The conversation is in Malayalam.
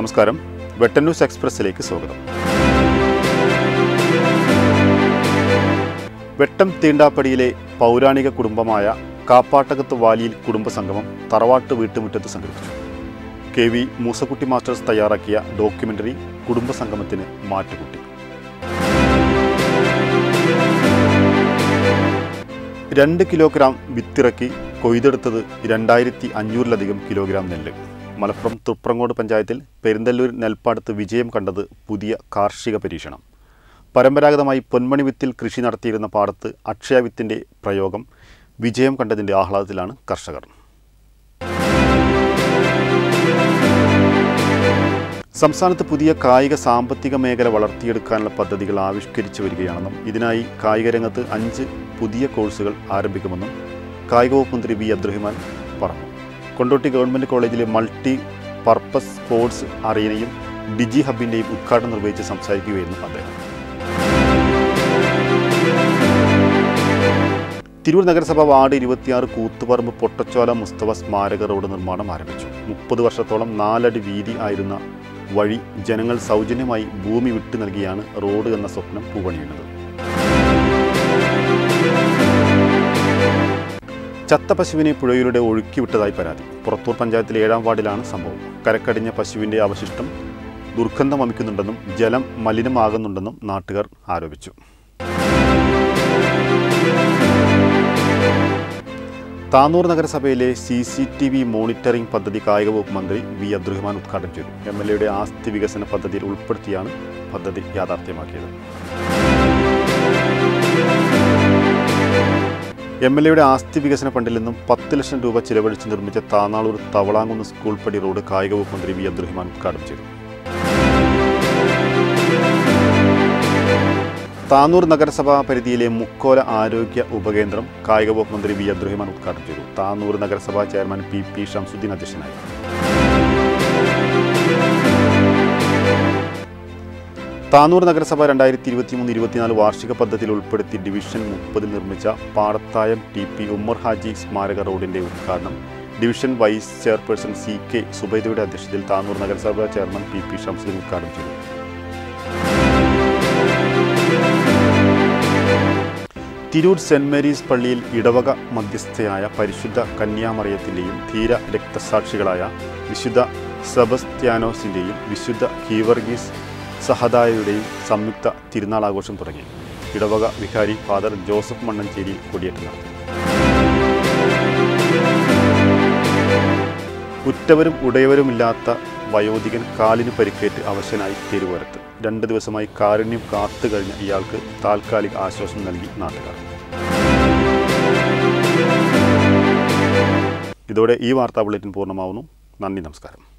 നമസ്കാരം. വെട്ടൻ ന്യൂസ് എക്സ്പ്രസിലേക്ക് സ്വാഗതം. വെട്ടം തീണ്ടാപ്പടിയിലെ പൗരാണിക കുടുംബമായ കാപ്പാട്ടകത്ത് വാലിയിൽ കുടുംബസംഗമം തറവാട്ട് വീട്ടുമുറ്റത്ത് സംഘടിപ്പിച്ചു. KV മൂസക്കുട്ടി മാസ്റ്റേഴ്സ് തയ്യാറാക്കിയ ഡോക്യുമെന്ററി കുടുംബസംഗമത്തിന് മാറ്റുകൂട്ടി. 2 കിലോഗ്രാം വിത്തിറക്കി കൊയ്തെടുത്തത് 2500-ലധികം കിലോഗ്രാം നെല്ല്. മലപ്പുറം തൃപ്രങ്ങോട് പഞ്ചായത്തിൽ പെരിന്തല്ലൂർ നെൽപ്പാടത്ത് വിജയം കണ്ടത് പുതിയ കാർഷിക പരീക്ഷണം. പരമ്പരാഗതമായി പൊന്മണി വിത്തിൽ കൃഷി നടത്തിയിരുന്ന പാടത്ത് അക്ഷയ വിത്തിൻ്റെ പ്രയോഗം വിജയം കണ്ടതിൻ്റെ ആഹ്ലാദത്തിലാണ് കർഷകർ. സംസ്ഥാനത്ത് പുതിയ കായിക സാമ്പത്തിക മേഖല വളർത്തിയെടുക്കാനുള്ള പദ്ധതികൾ ആവിഷ്കരിച്ചു വരികയാണെന്നും ഇതിനായി കായിക രംഗത്ത് 5 പുതിയ കോഴ്സുകൾ ആരംഭിക്കുമെന്നും കായിക വകുപ്പ് മന്ത്രി V. അബ്ദുറഹിമാൻ പറഞ്ഞു. കൊണ്ടോട്ടി ഗവൺമെൻറ് കോളേജിലെ മൾട്ടി പർപ്പസ് സ്പോർട്സ് അറീനയും ഡിജി ഹബിൻ്റെയും ഉദ്ഘാടനം നിർവഹിച്ച് സംസാരിക്കുകയായിരുന്നു അദ്ദേഹം. തിരൂർ നഗരസഭ വാർഡ് 26 കൂത്തുപറമ്പ് പൊട്ടച്ചോല മുസ്തഫ സ്മാരക റോഡ് നിർമ്മാണം ആരംഭിച്ചു. 30 വർഷത്തോളം 4 അടി വീതി ആയിരുന്ന വഴി ജനങ്ങൾ സൗജന്യമായി ഭൂമി വിട്ടു നൽകിയാണ് റോഡ് എന്ന സ്വപ്നം പൂവണിയുന്നത്. ചത്ത പശുവിനെ പുഴയിലൂടെ ഒഴുക്കിവിട്ടതായി പരാതി. പുറത്തൂർ പഞ്ചായത്തിലെ 7-ാം വാർഡിലാണ് സംഭവം. കരക്കടിഞ്ഞ പശുവിൻ്റെ അവശിഷ്ടം ദുർഗന്ധം വമിക്കുന്നുണ്ടെന്നും ജലം മലിനമാകുന്നുണ്ടെന്നും നാട്ടുകാർ ആരോപിച്ചു. താനൂർ നഗരസഭയിലെ CCTV മോണിറ്ററിംഗ് പദ്ധതി കായിക വകുപ്പ് മന്ത്രി V. അബ്ദുറഹിമാൻ ഉദ്ഘാടനം ചെയ്തു. MLAയുടെ ആസ്തി വികസന പദ്ധതിയിൽ ഉൾപ്പെടുത്തിയാണ് പദ്ധതി യാഥാർത്ഥ്യമാക്കിയത്. MLAയുടെ ആസ്തി വികസന ഫണ്ടിൽ നിന്നും 10 ലക്ഷം രൂപ ചിലവഴിച്ച് നിർമ്മിച്ച താനാളൂർ തവളാങ്കുന്ന് സ്കൂൾ പടി റോഡ് കായിക വകുപ്പ് മന്ത്രി V. അബ്ദുറഹിമാൻ ഉദ്ഘാടനം ചെയ്തു. താനൂർ നഗരസഭാ പരിധിയിലെ മുക്കോല ആരോഗ്യ ഉപകേന്ദ്രം കായിക വകുപ്പ് മന്ത്രി V. അബ്ദുറഹിമാൻ ഉദ്ഘാടനം ചെയ്തു. താനൂർ നഗരസഭാ ചെയർമാൻ PP ഷംസുദ്ദീൻ അധ്യക്ഷനായി. താനൂർ നഗരസഭ 2023-24 വാർഷിക പദ്ധതിയിൽ ഉൾപ്പെടുത്തി ഡിവിഷൻ 30 നിർമ്മിച്ച പാടത്തായം TP ഉമ്മർ ഹാജി സ്മാരക റോഡിൻ്റെ ഉദ്ഘാടനം ഡിവിഷൻ വൈസ് ചെയർപേഴ്സൺ CK സുബൈദയുടെ അധ്യക്ഷതയിൽ താനൂർ നഗരസഭ ചെയർമാൻ PP ഷംസുദ്ദീൻ ഉദ്ഘാടനം ചെയ്തു. തിരൂർ സെന്റ് മേരീസ് പള്ളിയിൽ ഇടവക മധ്യസ്ഥയായ പരിശുദ്ധ കന്യാമറിയത്തിൻ്റെയും ധീര രക്തസാക്ഷികളായ വിശുദ്ധ സെബസ്ത്യാനോസിൻ്റെയും വിശുദ്ധ ഗീവർഗീസ് സഹദായയുടെയും സംയുക്ത തിരുനാളാഘോഷം തുടങ്ങി. ഇടവക വികാരി ഫാദർ ജോസഫ് മണ്ണഞ്ചേരി കൊടിയേറ്റ് നടത്തി. ഉറ്റവരും ഉടയവരുമില്ലാത്ത വയോധികൻ കാലിന് പരിക്കേറ്റ് അവശനായി തെരുവോരത്ത്. 2 ദിവസമായി കാരുണ്യം കാത്തു കഴിഞ്ഞ ഇയാൾക്ക് താൽക്കാലിക ആശ്വാസം നൽകി നാട്ടുകാർ. ഇതോടെ ഈ വാർത്താ ബുള്ളറ്റിൻ പൂർണ്ണമാവുന്നു. നന്ദി, നമസ്കാരം.